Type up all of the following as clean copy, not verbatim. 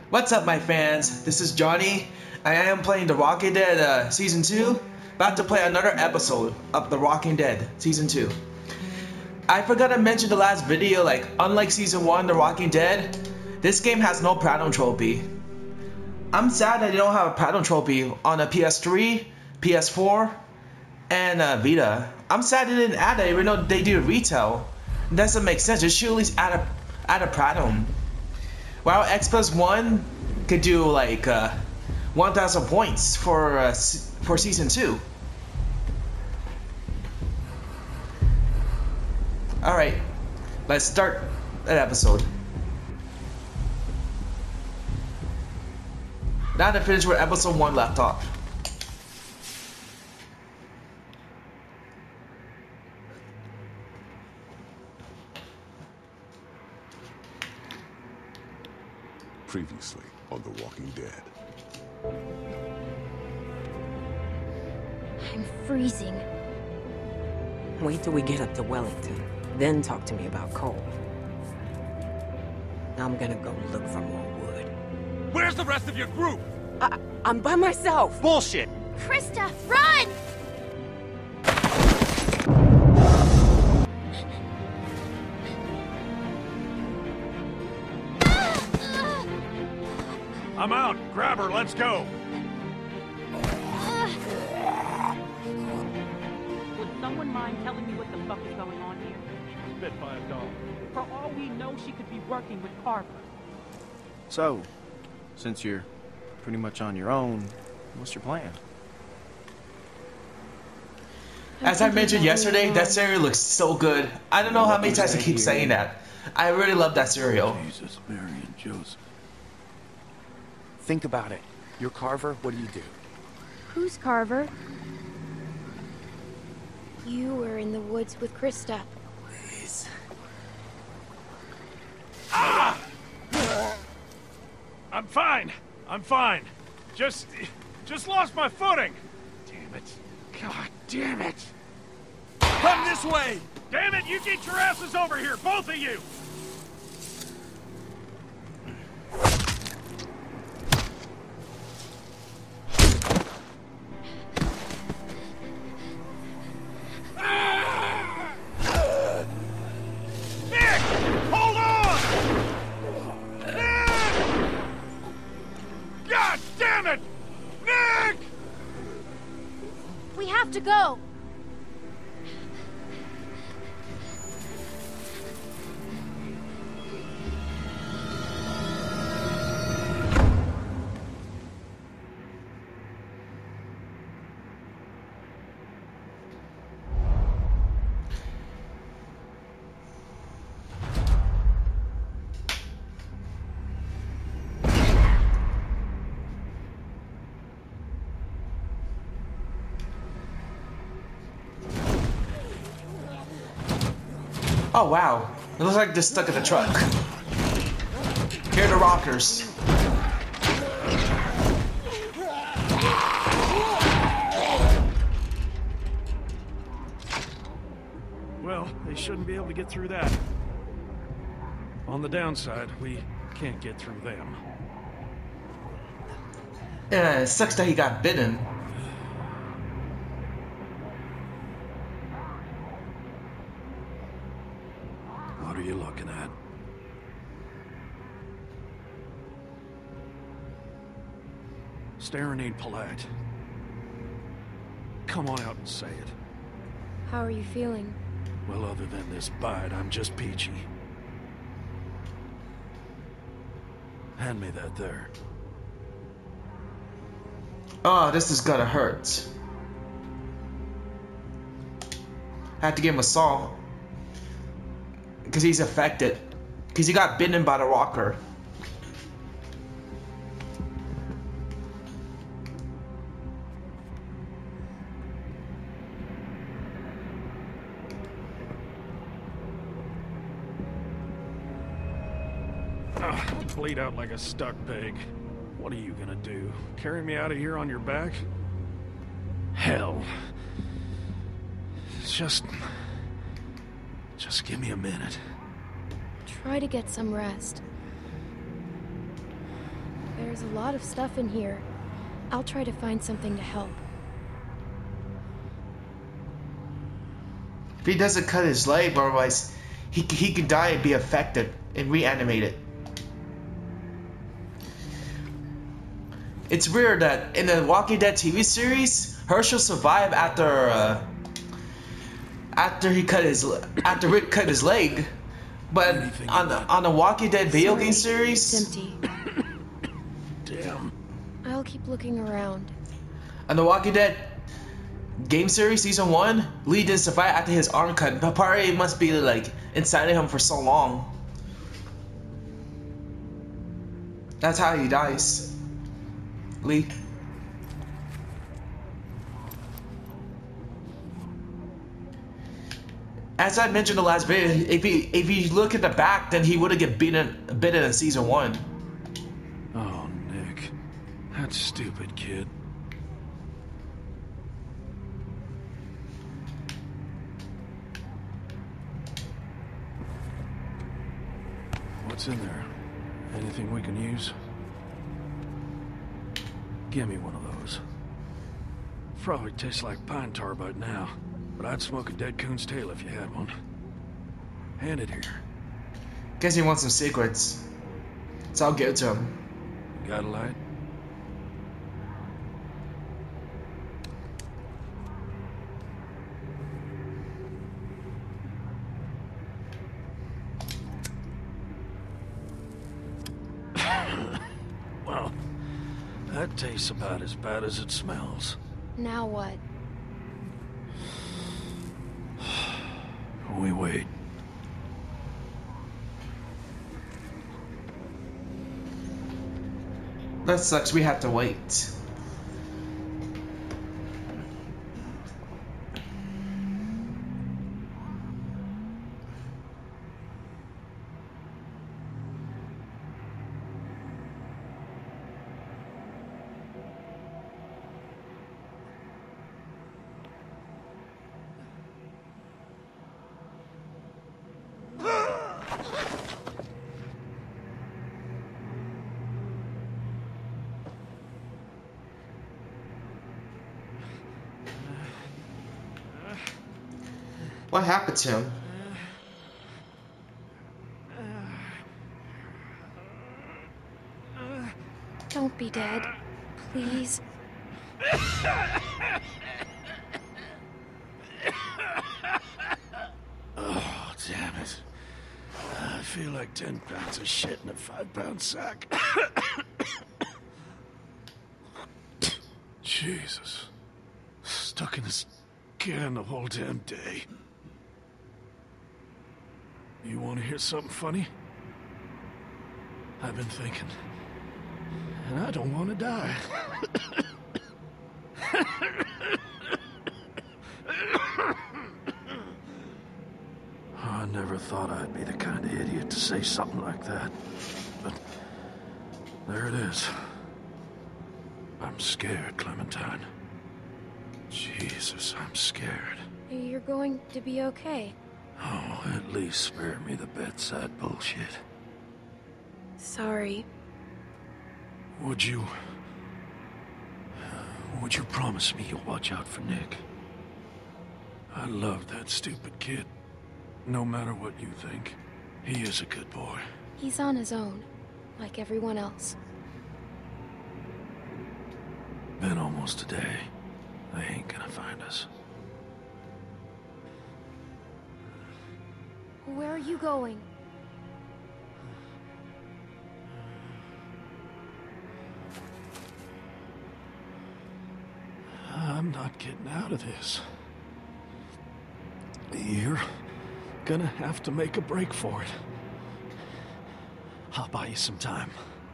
What's up, my fans? This is Johnny. I am playing The Walking Dead Season 2. About to play another episode of The Walking Dead Season 2. I forgot to mention the last video, unlike Season 1, The Walking Dead, this game has no Platinum Trophy. I'm sad that they don't have a Platinum Trophy on a PS3, PS4, and Vita. I'm sad they didn't add it even though they do retail. It doesn't make sense. They should at least add a Platinum. While X Plus 1 could do 1,000 points for Season 2. Alright, let's start that episode. Now to finish where Episode 1 left off. Previously on The Walking Dead. I'm freezing. Wait till we get up to Wellington, then talk to me about Cole. I'm gonna go look for more wood. Where's the rest of your group? I'm by myself! Bullshit! Krista, run! I'm out. Grab her. Let's go. Would someone mind telling me what the fuck is going on here? Spitfire dog. For all we know, she could be working with Carver. So, since you're pretty much on your own, what's your plan? As I mentioned yesterday, that cereal looks so good. I don't know how many times I keep saying that. I really love that cereal. Jesus, Mary and Joseph. Think about it. You're Carver, what do you do? Who's Carver? You were in the woods with Krista. Please. I'm fine. I'm fine. Just lost my footing. Damn it. God damn it. Come this way. Damn it, you get your asses over here, both of you. We have to go! Oh wow, it looks like they're stuck in the truck. Here are the rockers. Well, they shouldn't be able to get through that. On the downside, we can't get through them. Yeah, it sucks that he got bitten. What are you looking at? Staring ain't polite. Come on out and say it. How are you feeling? Well, other than this bite, I'm just peachy. Hand me that there. Oh, this is gonna hurt. Had to give him a saw. Because he's affected. Because he got bitten by the rocker. Bleed out like a stuck pig. What are you gonna do? Carry me out of here on your back? Hell. Just give me a minute. Try to get some rest. There's a lot of stuff in here. I'll try to find something to help. If he doesn't cut his leg, otherwise he could die and be affected and reanimated. It's weird that in the Walking Dead TV series, Herschel survived after Rick cut his leg, but on the Walking Dead video game series, It's empty. Damn. I'll keep looking around. on the Walking Dead game series season 1, Lee didn't survive after his arm cut. But probably it must be like inside of him for so long. That's how he dies. Lee. As I mentioned in the last video, if you look at the back, then he would have get bitten in season 1. Oh, Nick. That stupid kid. What's in there? Anything we can use? Give me one of those. Probably tastes like pine tar by now, but I'd smoke a dead coon's tail if you had one. Hand it here. Guess he wants some secrets. So I'll give it to him. Got a light? Well, that tastes about as bad as it smells. Now what? We wait. That sucks, we have to wait. What happened to him? Don't be dead. Please. Oh, damn it. I feel like 10 pounds of shit in a 5-pound sack. Jesus. Stuck in this can the whole damn day. You want to hear something funny? I've been thinking, and I don't want to die. I never thought I'd be the kind of idiot to say something like that, but there it is. I'm scared, Clementine. Jesus, I'm scared. You're going to be okay. Oh, at least spare me the bedside bullshit. Sorry. Would you promise me you'll watch out for Nick? I love that stupid kid. No matter what you think, he is a good boy. He's on his own, like everyone else. Been almost a day. They ain't gonna find us. Where are you going? I'm not getting out of this. You're gonna have to make a break for it. I'll buy you some time.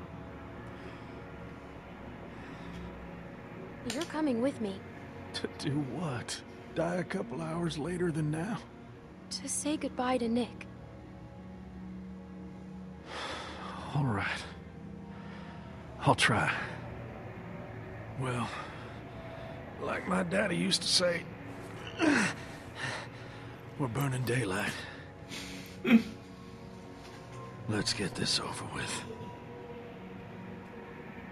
You're coming with me. To do what? Die a couple hours later than now? To say goodbye to Nick. All right. I'll try. Well, like my daddy used to say, we're burning daylight. Let's get this over with.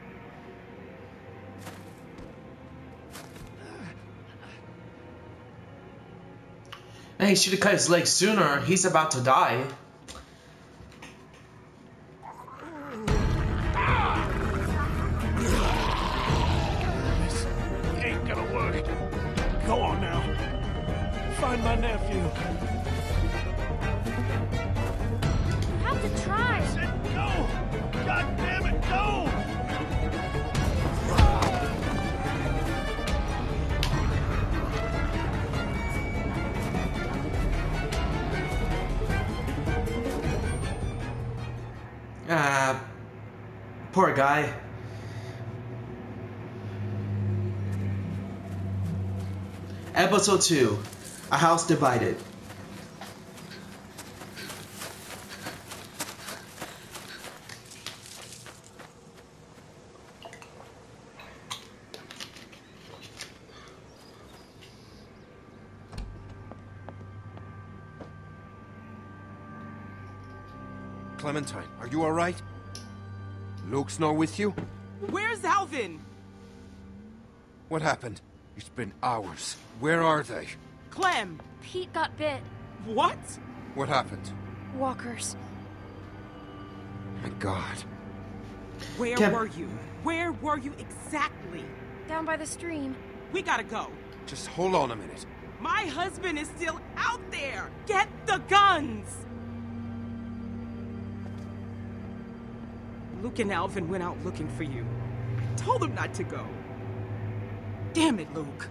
Hey, he should have cut his leg sooner. He's about to die. This ain't gonna work. Go on now. Find my nephew. You have to try. I said go! God damn it, go! Poor guy. Episode 2, A House Divided. Clementine, are you all right? Luke's not with you? Where's Alvin? What happened? It's been hours. Where are they? Clem! Pete got bit. What? What happened? Walkers. My God. Where Clem. were you? Where were you exactly? Down by the stream. We gotta go. Just hold on a minute. My husband is still out there! Get the guns! Luke and Alvin went out looking for you. Told them not to go. Damn it, Luke.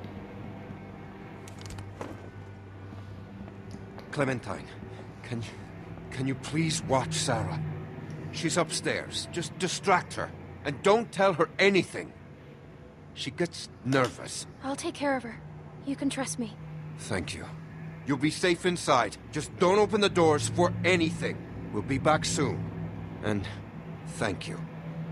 Clementine, can you please watch Sarah? She's upstairs. Just distract her. And don't tell her anything. She gets nervous. I'll take care of her. You can trust me. Thank you. You'll be safe inside. Just don't open the doors for anything. We'll be back soon. And thank you.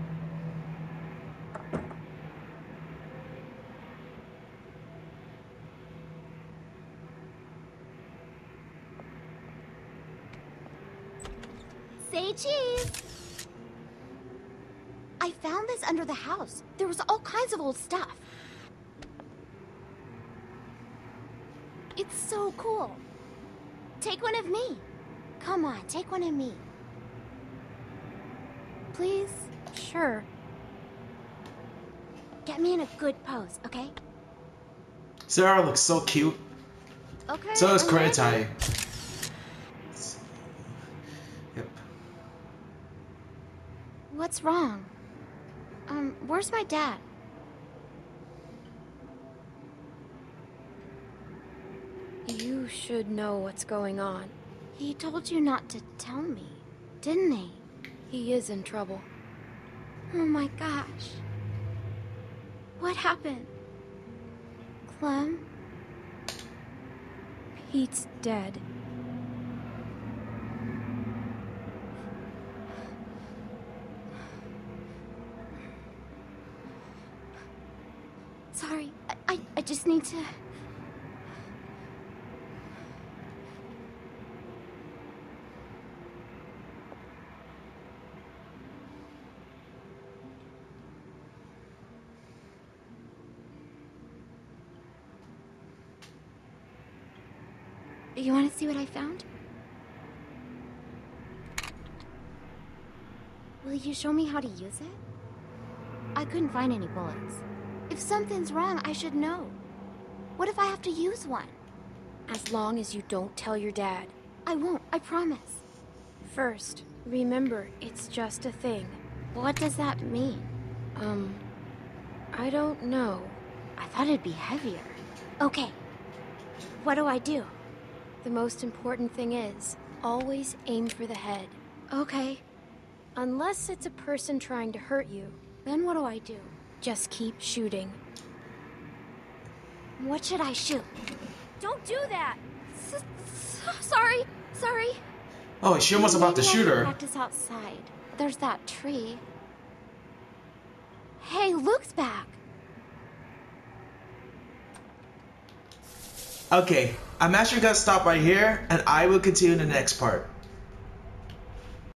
Say cheese! I found this under the house. There was all kinds of old stuff. It's so cool. Take one of me. Come on, take one of me. Please? Sure. Get me in a good pose, okay? Sarah looks so cute. Okay. So does I'm ready. Kuritai. Yep. What's wrong? Where's my dad? You should know what's going on. He told you not to tell me, didn't he? He is in trouble. Oh my gosh. What happened? Clem? Pete's dead. Sorry, I just need to... You want to see what I found? Will you show me how to use it? I couldn't find any bullets. If something's wrong, I should know. What if I have to use one? As long as you don't tell your dad. I won't, I promise. First, remember, it's just a thing. What does that mean? I don't know. I thought it'd be heavier. Okay. What do I do? The most important thing is, always aim for the head. Okay. Unless it's a person trying to hurt you. Then what do I do? Just keep shooting. What should I shoot? Don't do that! Sorry. Oh, she almost about to Maybe I shoot can her. Practice outside. There's that tree. Hey, Luke's back. Okay, I'm actually gonna stop right here, and I will continue in the next part.